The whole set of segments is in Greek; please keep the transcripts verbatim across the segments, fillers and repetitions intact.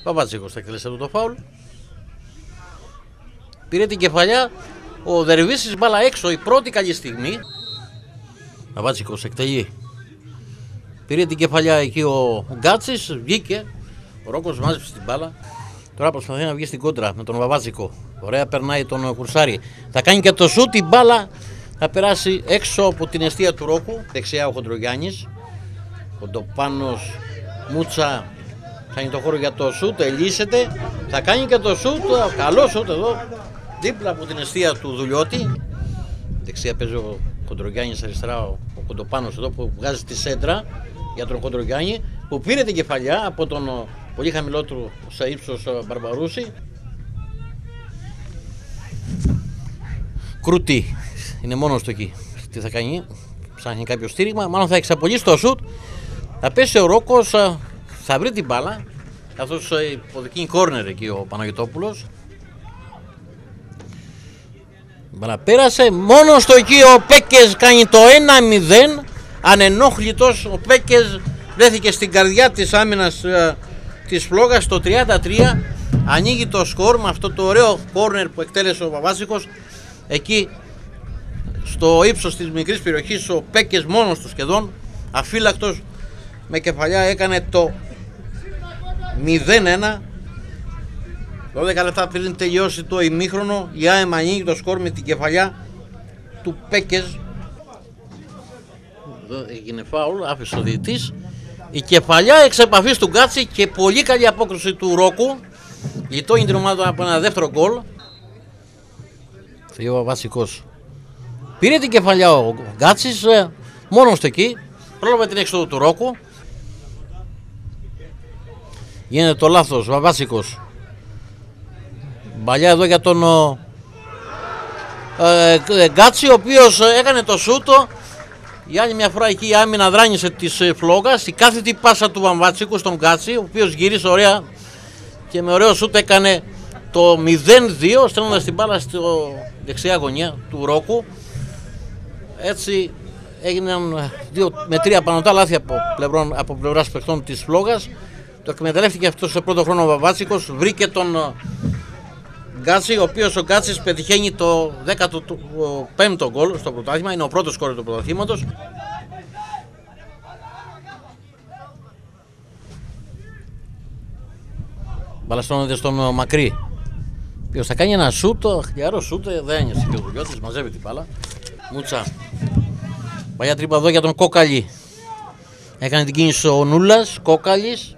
Παπάτσικος θα εκτελέσει αυτό το φάουλ. Πήρε την κεφαλιά ο Δερβίσης, μπάλα έξω, η πρώτη καλή στιγμή. Παπάτσικος εκτελεί. Πήρε την κεφαλιά εκεί ο Γκάτσης, βγήκε. Ο Ρόκος μάζεψε την μπάλα. Τώρα προσπαθεί να βγει στην κόντρα με τον Παπάτσικο. Ωραία, περνάει τον Κουρσάρη. Θα κάνει και το σούτ, η μπάλα θα περάσει έξω από την εστία του Ρόκου. Δεξιά ο Χοντρογιάννης. Κοντοπάνος, Μούτσα. Κάνει το χώρο για το σούτ, ελίσσεται. Θα κάνει και το σούτ, καλό σούτ εδώ. Δίπλα από την εστία του Δουλειώτη. Δεξιά παίζει ο Κοντρογιάννης, αριστερά ο Κοντοπάνος εδώ που βγάζει τη σέντρα για τον Κοντρογιάννη, που πήρε την κεφαλιά από τον πολύ χαμηλότερο σε ύψος Μπαρμπαρούση. Κρούτη είναι μόνος του εκεί. Τι θα κάνει, ψάχνει κάποιο στήριγμα, μάλλον θα εξαπολύσει το σούτ. Θα πέσει ο Ρόκος, θα βρει την μπάλα, καθώς υποδικεί κόρνερ εκεί ο Παναγιωτόπουλος. Η μπάλα πέρασε, μόνος του εκεί ο Πέκες κάνει το ένα μηδέν. Ανενόχλητος ο Πέκες βρέθηκε στην καρδιά της άμυνας ε, της Φλόγας στο τριάντα τρία. Ανοίγει το σκορ με αυτό το ωραίο κόρνερ που εκτέλεσε ο Παπάτσικος. Εκεί στο ύψος της μικρής περιοχής ο Πέκες μόνος του σχεδόν, αφύλακτος, με κεφαλιά έκανε το μηδέν ένα. δώδεκα λεπτά πριν τελειώσει το ημίχρονο, η ΑΕΜ ανοίγει το σκορ με την κεφαλιά του Πέκες. Εδώ έγινε φάουλ, άφησε ο διαιτητής. Η κεφαλιά εξ επαφής του Γκάτσι και πολύ καλή απόκριση του Ρόκου. Γλιτώνει την ομάδα από ένα δεύτερο γκολ. Θεό βασικός. Πήρε την κεφαλιά ο Γκάτσης, μόνος του εκεί. Πρόλαβε την έξοδο του Ρόκου. Γίνεται το λάθος, Βαβάσικος. Μπαλιά εδώ για τον ε, Γκάτσι, ο οποίος έκανε το σούτο. Για άλλη μια φορά εκεί η άμυνα δράνησε της Φλόγας. Η κάθετη πάσα του Βαμβάτσικου στον Γκάτσι, ο οποίος γύρισε ωραία και με ωραίο σούτ έκανε το μηδέν δύο, στέλνοντας την μπάλα στη δεξιά γωνία του Ρόκου. Έτσι έγιναν δύο με τρία πανωτά λάθη από, πλευρών, από πλευράς παιχτών της Φλόγας. Το εκμεταλλεύτηκε αυτό σε πρώτο χρόνο ο Βαμβάτσικος, βρήκε τον Γκάτσι, ο οποίος ο Γκάτσης πετυχαίνει το δέκατο πέμπτο γκολ στο πρωτάθλημα, είναι ο πρώτος σκόρερ του πρωταθλήματος. Μπαλαστώνεται στον Μακρύ, ο οποίος θα κάνει ένα σούτ, χλιαρό σούτ, δεν ένιωσε και ο Δουλειώτης, μαζεύει την μπάλα. Μούτσα. Παλιά τρύπα εδώ για τον Κόκαλη. Έκανε την κίνηση ο Νούλας, Κόκαλης.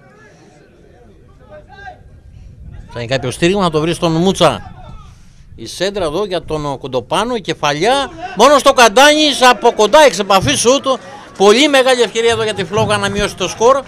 Θα είναι κάποιο στήριγμα, θα το βρει στον Μούτσα. Η σέντρα εδώ για τον Κοντοπάνο, η κεφαλιά. Μόνο στο Καντάνης από κοντά εξ επαφής σούτου. Πολύ μεγάλη ευκαιρία εδώ για τη Φλόγα να μειώσει το σκορ.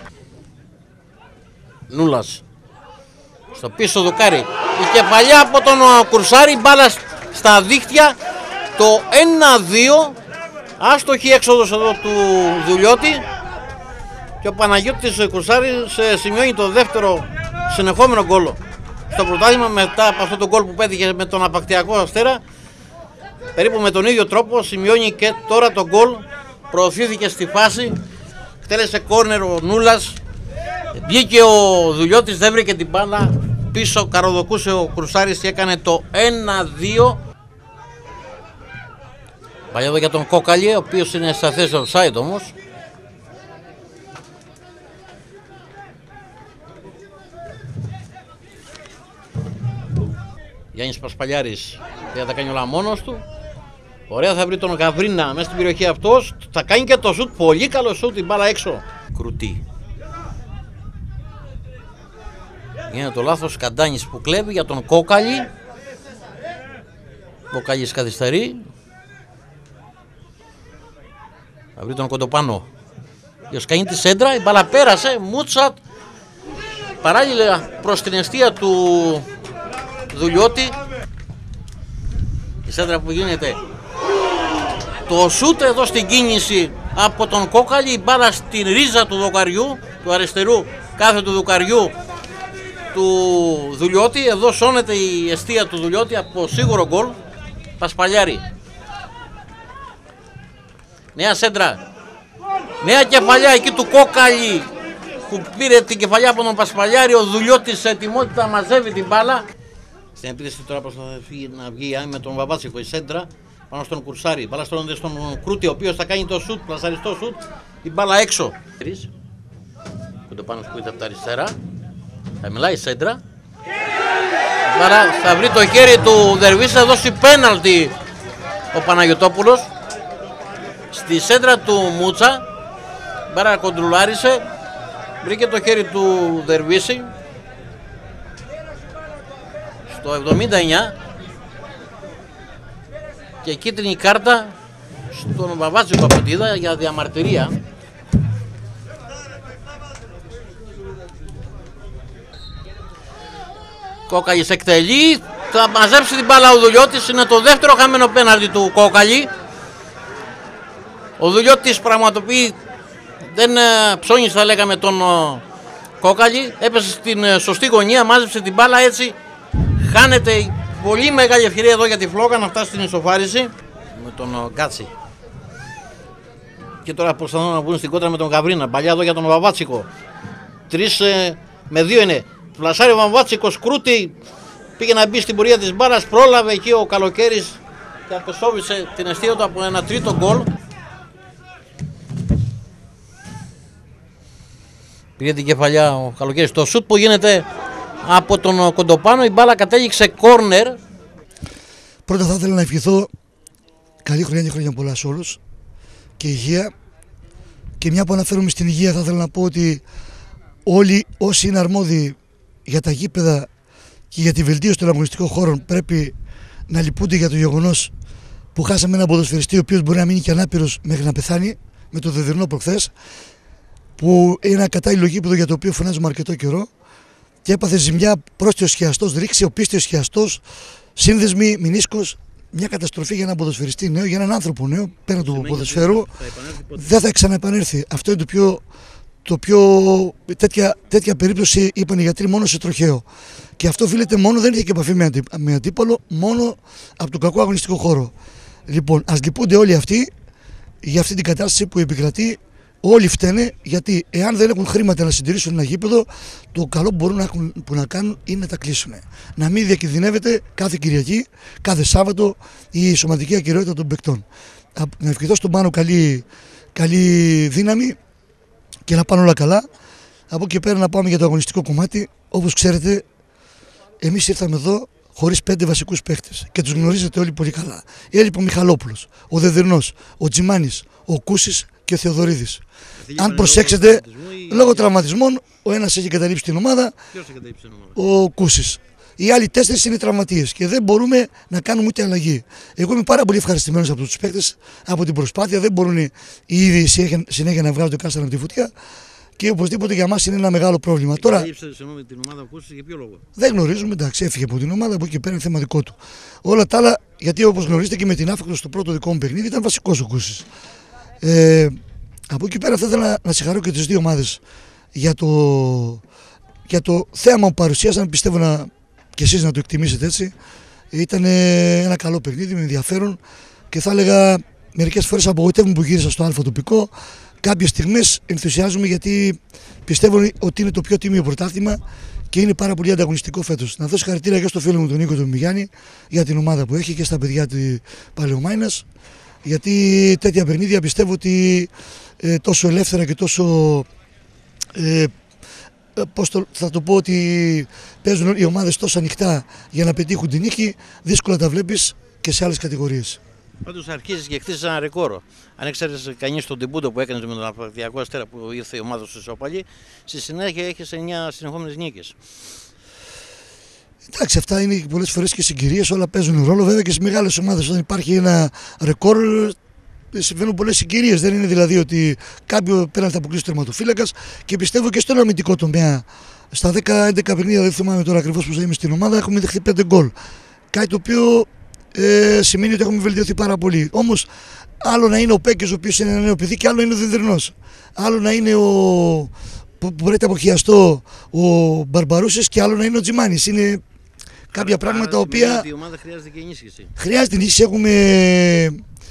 Νούλας. Στο πίσω δοκάρι. Η κεφαλιά από τον Κουρσάρη, μπάλα στα δίχτυα. Το ένα δύο. Άστοχη έξοδος εδώ του Δουλειώτη. Και ο Παναγιώτης Κουρσάρης σημειώνει το δεύτερο συνεχόμενο γκολ στο πρωτάθλημα μετά από αυτό το γκολ που πέτυχε με τον Απακτιακό Αστέρα. Περίπου με τον ίδιο τρόπο σημειώνει και τώρα το γκολ. Προωθήθηκε στη φάση, εκτέλεσε κόρνερ ο Νούλας. Βγήκε ο Δουλειώτης, δεν βρήκε την μπάλα. Πίσω καροδοκούσε ο Κουρσάρης και έκανε το ένα δύο. Παλιά εδώ για τον Κόκαλη, ο οποίος είναι στα θέση offside όμως. Γιάννης Πασπαλιάρης δεν θα κάνει όλα μόνος του. Ωραία, θα βρει τον Γαβρίνα μέσα στην περιοχή αυτός. Θα κάνει και το σουτ, πολύ καλό σουτ, την μπάλα έξω. Κρουτή. Είναι το λάθος Καντάνης που κλέβει για τον Κόκαλη. Κόκαλης καθυστερεί. Θα βρει τον Κοντοπάνο. Ποιος κάνει τη σέντρα, η μπάλα πέρασε. Μούτσατ. Παράλληλα προς την εστία του Δουλειώτη. Η σέντρα που γίνεται. Το σούτ εδώ στην κίνηση από τον Κόκαλη. Η μπάλα στην ρίζα του δοκαριού, του αριστερού κάθε του δοκαριού του Δουλειώτη. Εδώ σώνεται η εστία του Δουλειώτη από σίγουρο γκολ. Πασπαλιάρη. Νέα σέντρα. Νέα κεφαλιά εκεί του Κόκαλη. που πήρε την κεφαλιά από τον Πασπαλιάρη, ο Δουλιώτης σε ετοιμότητα μαζεύει την μπάλα. Στην επίθεση τώρα προσπαθεί να βγει με τον Βαβάτσικο η σέντρα πάνω στον Κουρσάρι. Μπάλα στρώνεται στον Κρούτη, ο οποίος θα κάνει το σουτ, πλασαριστό σουτ, η μπάλα έξω. Που το πάνω σκούεται από τα αριστερά. Θα μιλάει η σέντρα. Μπάλα θα βρει το χέρι του Δερβίση, θα δώσει πέναλτι ο Παναγιωτόπουλος. Στη σέντρα του Μούτσα. Μπάλα κοντρουλάρισε. Βρήκε το χέρι του Δερβίση. Στο εβδομήντα εννιά και κίτρινη κάρτα στον Βαβάτσικο Παπαντίδα για διαμαρτυρία. Κόκαλης εκτελεί, θα μαζέψει την μπάλα ο Δουλιώτης, είναι το δεύτερο χαμένο πέναλτι του Κόκαλη. Ο Δουλιώτης πραγματοποιεί, δεν ψώνισε θα λέγαμε τον Κόκαλη, έπεσε στην σωστή γωνία, μάζεψε την μπάλα, έτσι χάνεται η πολύ μεγάλη ευκαιρία εδώ για τη Φλόγα να φτάσει στην ισοφάριση με τον Γκάτσι. Και τώρα προσπαθούν να βγουν στην κόντρα με τον Γαβρίνα. Παλιά εδώ για τον Βαβάτσικο. Τρεις ε, με δύο είναι. Φλασάρει ο Βαβάτσικος, Κρούτη. Πήγε να μπει στην πορεία της μπάλας. Πρόλαβε εκεί ο Καλοκαίρης και απεσόβησε την αιστεία του από ένα τρίτο γκολ. Πήγε την κεφαλιά ο Καλοκαίρης. Το σουτ που γίνεται από τον Κοντοπάνο, η μπάλα κατέληξε κόρνερ. Πρώτα θα ήθελα να ευχηθώ καλή χρονιά και χρόνια πολλά σε όλους και υγεία. Και μια που αναφέρομαι στην υγεία, θα ήθελα να πω ότι όλοι όσοι είναι αρμόδιοι για τα γήπεδα και για τη βελτίωση των αγωνιστικών χώρων πρέπει να λυπούνται για το γεγονός που χάσαμε έναν ποδοσφαιριστή ο οποίος μπορεί να μείνει και ανάπηρος μέχρι να πεθάνει, με το Δεδερνό προχθές, που είναι ένα κατάλληλο γήπεδο για το οποίο φωνάζουμε αρκετό καιρό. Και έπαθε ζημιά πρόστιος χιαστός, ρίξει ο πίστιος χιαστός, σύνδεσμοι, μηνίσκος. Μια καταστροφή για έναν ποδοσφαιριστή νέο, για έναν άνθρωπο νέο, πέραν του ποδοσφαίρου. Δεν θα ξαναεπανέλθει. Αυτό είναι το πιο. Το πιο τέτοια, τέτοια περίπτωση, είπαν οι γιατροί, μόνο σε τροχαίο. Και αυτό οφείλεται μόνο, δεν είχε και επαφή με, αντί, με αντίπαλο, μόνο από τον κακό αγωνιστικό χώρο. Λοιπόν, ας λυπούνται όλοι αυτοί για αυτή την κατάσταση που επικρατεί. Όλοι φταίνε, γιατί εάν δεν έχουν χρήματα να συντηρήσουν ένα γήπεδο, το καλό που μπορούν να, έχουν, που να κάνουν είναι να τα κλείσουν. Να μην διακινδυνεύεται κάθε Κυριακή, κάθε Σάββατο η σωματική ακεραιότητα των παικτών. Να ευχηθώ στον Πάνο καλή, καλή δύναμη και να πάνε όλα καλά. Από εκεί πέρα να πάμε για το αγωνιστικό κομμάτι. Όπως ξέρετε, εμείς ήρθαμε εδώ χωρίς πέντε βασικούς παίχτες και τους γνωρίζετε όλοι πολύ καλά. Έλειπε ο Μιχαλόπουλος, ο Δεδερνός, ο Τζιμάνης, ο Κούσης και ο Θεοδωρίδης. Αν προσέξετε, λόγω τραυματισμών, ο ένας έχει καταλήψει την ομάδα, ο Κούσης. Οι άλλοι τέσσερις είναι τραυματίες και δεν μπορούμε να κάνουμε ούτε αλλαγή. Εγώ είμαι πάρα πολύ ευχαριστημένος από τους παίκτες, από την προσπάθεια. Δεν μπορούν οι ίδιοι συνέχεια να βγάζουν κάστρα από τη φωτιά και οπωσδήποτε για μας είναι ένα μεγάλο πρόβλημα. Τώρα, την ομάδα Κούσης, για ποιο λόγο? Δεν γνωρίζουμε, εντάξει, έφυγε από την ομάδα, από εκεί πέρα είναι θέμα δικό του. Όλα τα άλλα, γιατί όπως γνωρίζετε και με την Άφηκτο στο πρώτο δικό μου παιχνίδι ήταν βασικός ο Κούσης. Ε, από εκεί πέρα θα ήθελα να, να συγχαρώ και τις δύο ομάδες για το, για το θέαμα που παρουσίασαν. Πιστεύω να, και εσείς να το εκτιμήσετε έτσι. Ήταν ένα καλό παιχνίδι με ενδιαφέρον και θα έλεγα μερικές φορές απογοητεύομαι που γύρισα στο αλφα τοπικό. Κάποιες στιγμές ενθουσιάζομαι γιατί πιστεύω ότι είναι το πιο τίμιο πρωτάθλημα και είναι πάρα πολύ ανταγωνιστικό φέτος. Να δώσω χαρακτήρα και στο φίλο μου τον Νίκο τον Μιγιάννη για την ομάδα που έχει και στα παιδιά του Παλαιομάινας. Γιατί τέτοια παιχνίδια πιστεύω ότι ε, τόσο ελεύθερα και τόσο, ε, πώς το, θα το πω, ότι παίζουν οι ομάδες τόσο ανοιχτά για να πετύχουν την νίκη, δύσκολα τα βλέπεις και σε άλλες κατηγορίες. Πάντως αρχίζεις και χτίζεις ένα ρεκόρο. Αν έξερες κανείς τον τεμπούτο που έκανες με τον Απρακτιακό Αστέρα που ήρθε η ομάδα σου Σοπαλή, στη συνέχεια έχεις εννιά συνεχόμενες νίκες. Εντάξει, αυτά είναι πολλές φορές και συγκυρίες, όλα παίζουν ρόλο. Βέβαια και σε μεγάλες ομάδες, όταν υπάρχει ένα ρεκόρ, συμβαίνουν πολλές συγκυρίες. Δεν είναι δηλαδή ότι κάποιο πέραν θα αποκλείσει το τερματοφύλακας και πιστεύω και στον αμυντικό τομέα. Στα δέκα έντεκα παιχνίδια, δεν θυμάμαι τώρα ακριβώς που θα είμαι στην ομάδα, έχουμε δεχθεί πέντε γκολ. Κάτι το οποίο ε, σημαίνει ότι έχουμε βελτιωθεί πάρα πολύ. Όμως, άλλο να είναι ο Πέκης, ο οποίος είναι ένα νέο παιδί, και άλλο είναι ο Δεδερνός. Άλλο να είναι ο. που μπορεί να αποχιαστώ ο Μπαρμπαρούσης και άλλο να είναι ο Τζιμάνης. Είναι κάποια Άρα, πράγματα τα οποία. Η ομάδα χρειάζεται και ενίσχυση. Χρειάζεται ενίσχυση. Έχουμε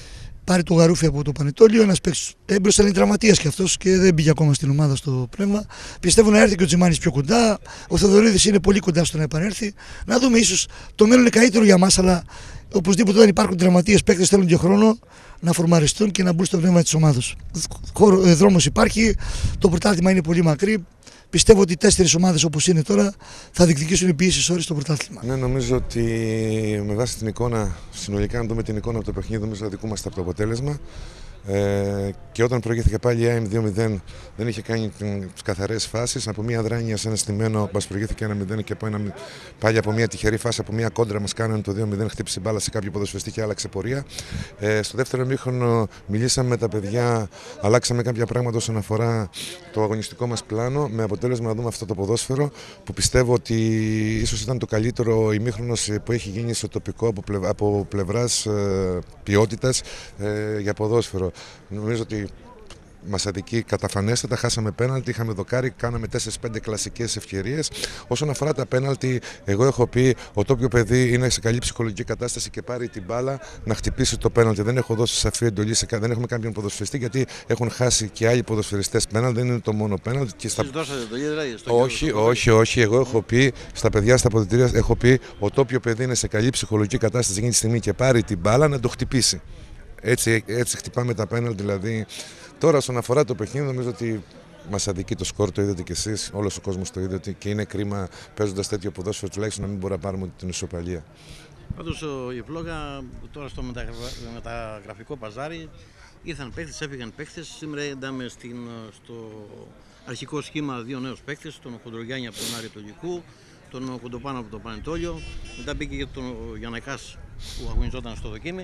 πάρει το Γαρούφι από το Πανετόλιο. Ένας παίκτης έμπρος, ήταν τραυματίας και αυτός και δεν πήγε ακόμα στην ομάδα στο πνεύμα. Πιστεύω να έρθει και ο Τζιμάνης πιο κοντά. Ο Θοδωρίδης είναι πολύ κοντά στο να επανέλθει. Να δούμε, ίσως το μέλλον είναι καλύτερο για μας, αλλά οπωσδήποτε όταν υπάρχουν τραυματίες παίκτες θέλουν και χρόνο να φορμαριστούν και να μπουν στο πνεύμα της ομάδας. Δρόμος υπάρχει, το πρωτάθλημα είναι πολύ μακρύ. Πιστεύω ότι οι τέσσερις ομάδες όπως είναι τώρα θα διεκδικήσουν οι ίσες ώρες στο πρωτάθλημα. Ναι, νομίζω ότι με βάση την εικόνα, συνολικά, αν δούμε την εικόνα από το παιχνίδι, νομίζω ότι δικούμαστε από το αποτέλεσμα. Ε, και όταν προηγήθηκε πάλι η ΑΕΜ δύο μηδέν, δεν είχε κάνει τις καθαρές φάσεις. Από μια δράνεια σε ένα στημένο, μας προηγήθηκε ένα μηδέν και από ένα, πάλι από μια τυχερή φάση, από μια κόντρα μας κάνανε το δύο μηδέν, χτύπησε μπάλα σε κάποιο ποδοσφαιριστή και άλλαξε πορεία. Ε, στο δεύτερο ημίχρονο μιλήσαμε με τα παιδιά, αλλάξαμε κάποια πράγματα όσον αφορά το αγωνιστικό μας πλάνο, με αποτέλεσμα να δούμε αυτό το ποδόσφαιρο που πιστεύω ότι ίσως ήταν το καλύτερο ημίχρονο που έχει γίνει στο τοπικό από, πλευ, από πλευράς ε, ποιότητας ε, για ποδόσφαιρο. Νομίζω ότι μας αδικεί καταφανέστατα, χάσαμε πέναλτι, είχαμε δοκάρι, κάναμε τέσσερις πέντε κλασικές ευκαιρίες. Όσον αφορά τα πέναλτι, εγώ έχω πει ότι όποιο παιδί είναι σε καλή ψυχολογική κατάσταση και πάρει την μπάλα να χτυπήσει το πέναλτι. Δεν έχω δώσει σαφή εντολή, σε, δεν έχουμε κάποιον ποδοσφαιριστή γιατί έχουν χάσει και άλλοι ποδοσφαιριστές πέναλτι, δεν είναι το μόνο πέναλτι. Και στα... δηλαδή, όχι, όχι, όχι. Εγώ έχω πει στα παιδιά στα αποδυτήρια, έχω πει ότι όποιο παιδί είναι σε καλή ψυχολογική κατάσταση εκείνη τη στιγμή και πάρει την μπάλα να το χτυπήσει. Έτσι, έτσι χτυπάμε τα πέναλτι, δηλαδή. Τώρα, όσον αφορά το παιχνίδι, νομίζω ότι μας αδικεί το σκορ, το είδατε κι εσείς, όλος ο κόσμος το είδε και είναι κρίμα παίζοντας τέτοιο ποδόσφαιρο τουλάχιστον να μην μπορούμε να πάρουμε την ισοπαλία. Πάντως η Φλόγα τώρα στο μεταγραφικό παζάρι ήρθαν παίχτες, έφυγαν παίχτες. Σήμερα είδαμε στην, στο αρχικό σχήμα δύο νέους παίχτες, τον Χοντρογιάννη από τον Άρη του Λυκού, τον Κοντοπάνο από το Πανετόλιο. Μετά μπήκε και τον Γιαννακάς που αγωνιζόταν στο δοκίμι.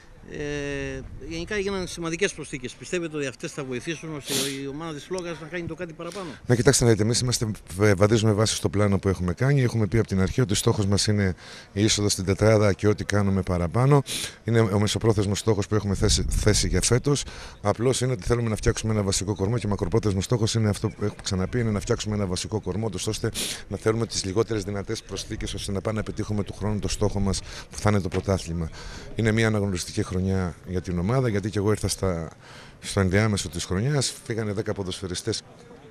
Ε, γενικά έγιναν σημαντικές προσθήκες. Πιστεύετε ότι αυτές θα βοηθήσουν ώστε η ομάδα της Φλόγας να κάνει το κάτι παραπάνω? Να κοιτάξτε να δείτε, εμείς είμαστε, βαδίζουμε βάση στο πλάνο που έχουμε κάνει. Έχουμε πει από την αρχή ότι ο στόχος μας είναι η είσοδο στην τετράδα και ό,τι κάνουμε παραπάνω. Είναι ο μεσοπρόθεσμος στόχος που έχουμε θέσει, θέσει για φέτος. Απλώς είναι ότι θέλουμε να φτιάξουμε ένα βασικό κορμό και ο μακροπρόθεσμος στόχος είναι αυτό που έχουμε ξαναπεί: είναι να φτιάξουμε ένα βασικό κορμό, ώστε να θέλουμε τις λιγότερες δυνατές προσθήκες ώστε να πάμε να πετύχουμε του χρόνου το στόχο μας που θα είναι το πρωτάθλημα. Είναι μια αναγνωριστική χρονιά για την ομάδα, γιατί και εγώ ήρθα στα, στο ενδιάμεσο της χρονιάς. Φύγανε δέκα ποδοσφαιριστές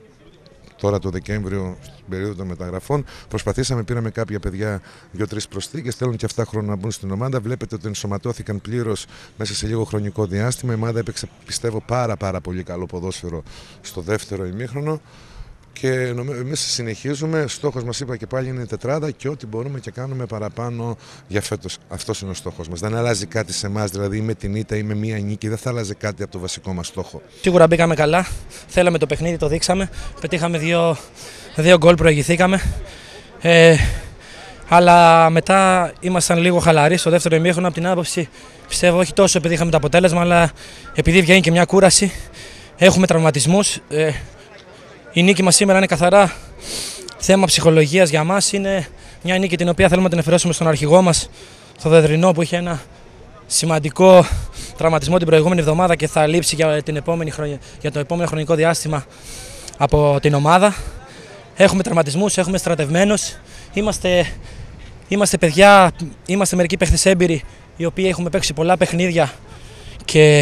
τώρα το Δεκέμβριο, στην περίοδο των μεταγραφών. Προσπαθήσαμε, πήραμε κάποια παιδιά, δύο-τρεις προσθήκες. Θέλουν και αυτά χρόνο να μπουν στην ομάδα. Βλέπετε ότι ενσωματώθηκαν πλήρως μέσα σε λίγο χρονικό διάστημα. Η ομάδα έπαιξε, πιστεύω, πάρα, πάρα πολύ καλό ποδόσφαιρο στο δεύτερο ημίχρονο. Και εμείς συνεχίζουμε. Στόχος μας, είπα και πάλι, είναι η τετράδα και ό,τι μπορούμε και κάνουμε παραπάνω για φέτος. Αυτός είναι ο στόχος μας. Δεν αλλάζει κάτι σε εμάς, δηλαδή με την ήττα ή με μία νίκη, δεν θα αλλάζει κάτι από το βασικό μας στόχο. Σίγουρα μπήκαμε καλά. Θέλαμε το παιχνίδι, το δείξαμε. Πετύχαμε δύο, δύο γκολ, προηγηθήκαμε. Ε, αλλά μετά ήμασταν λίγο χαλαροί στο δεύτερο ημίχρονο. Από την άποψη, πιστεύω, όχι τόσο επειδή είχαμε το αποτέλεσμα, αλλά επειδή βγαίνει και μια κούραση. Έχουμε τραυματισμούς. Ε, Η νίκη μας σήμερα είναι καθαρά θέμα ψυχολογίας για μας. Είναι μια νίκη την οποία θέλουμε να την αφιερώσουμε στον αρχηγό μας, στο Δεδρινό, που είχε ένα σημαντικό τραυματισμό την προηγούμενη εβδομάδα και θα λείψει για, την επόμενη χρονιά, για το επόμενο χρονικό διάστημα από την ομάδα. Έχουμε τραυματισμούς, έχουμε στρατευμένους. Είμαστε, είμαστε παιδιά, είμαστε μερικοί παίχτες έμπειροι, οι οποίοι έχουμε παίξει πολλά παιχνίδια και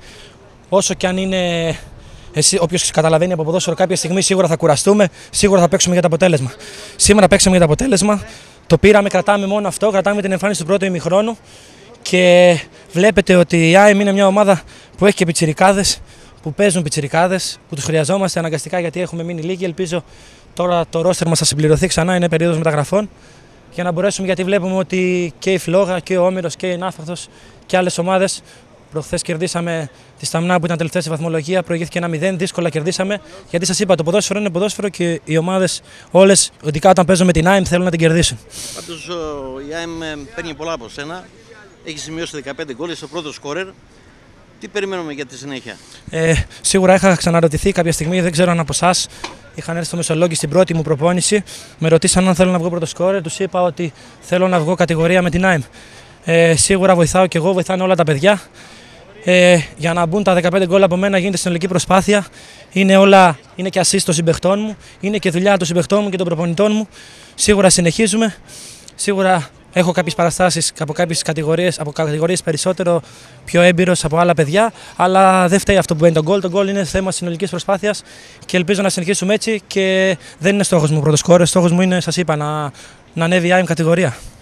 όσο κι αν είναι. Όποιος καταλαβαίνει από ποδόσφαιρο, κάποια στιγμή σίγουρα θα κουραστούμε, σίγουρα θα παίξουμε για το αποτέλεσμα. Σήμερα παίξαμε για το αποτέλεσμα, το πήραμε, κρατάμε μόνο αυτό, κρατάμε την εμφάνιση του πρώτου ημιχρόνου και βλέπετε ότι η ΑΕΜ είναι μια ομάδα που έχει και πιτσιρικάδες, που παίζουν πιτσιρικάδες, που τους χρειαζόμαστε αναγκαστικά γιατί έχουμε μείνει λίγοι. Ελπίζω τώρα το ρόστερ μας θα συμπληρωθεί ξανά, είναι περίοδος μεταγραφών, για να μπορέσουμε, γιατί βλέπουμε ότι και η Φλόγα και ο Όμηρος και η Ναύπακτος και άλλες ομάδες. Προχθές κερδίσαμε τη Σταμνά που ήταν τελευταία στη βαθμολογία, προηγήθηκε ένα μηδέν, δύσκολα κερδίσαμε. Γιατί σας είπα, το ποδόσφαιρο είναι ποδόσφαιρο και οι ομάδες όλες, ειδικά όταν παίζουν με την ΑΕΜ, θέλουν να την κερδίσουν. Πάντως η ΑΕΜ παίρνει πολλά από σένα, έχει σημειώσει δεκαπέντε γκολ, είσαι ο πρώτος σκόρερ. Τι περιμένουμε για τη συνέχεια? Ε, σίγουρα είχα ξαναρωτηθεί κάποια στιγμή, δεν ξέρω αν από εσάς. Είχαν έρθει στο Μεσολόγγι στην πρώτη μου προπόνηση, με ρωτήσαν αν θέλω να βγω πρώτο σκόρερ, τους είπα ότι θέλω να βγω κατηγορία με την ΑΕΜ. Ε, σίγουρα βοηθάω και εγώ, βοηθάνε όλα τα παιδιά. Ε, για να μπουν τα δεκαπέντε γκολ από μένα γίνεται συνολική προσπάθεια. Είναι, όλα, είναι και assist των συμπαιχτών μου, είναι και δουλειά των συμπαιχτών μου και των προπονητών μου. Σίγουρα συνεχίζουμε. Σίγουρα έχω κάποιες παραστάσεις από κάποιες κατηγορίες, από κατηγορίες περισσότερο πιο έμπειρος από άλλα παιδιά. Αλλά δεν φταίει αυτό που μπαίνει το γκολ. Το γκολ είναι θέμα συνολικής προσπάθειας και ελπίζω να συνεχίσουμε έτσι. Και δεν είναι στόχος μου πρώτο σκόρερ. Στόχος μου είναι, σας είπα, να, να ανέβει η άιμ κατηγορία.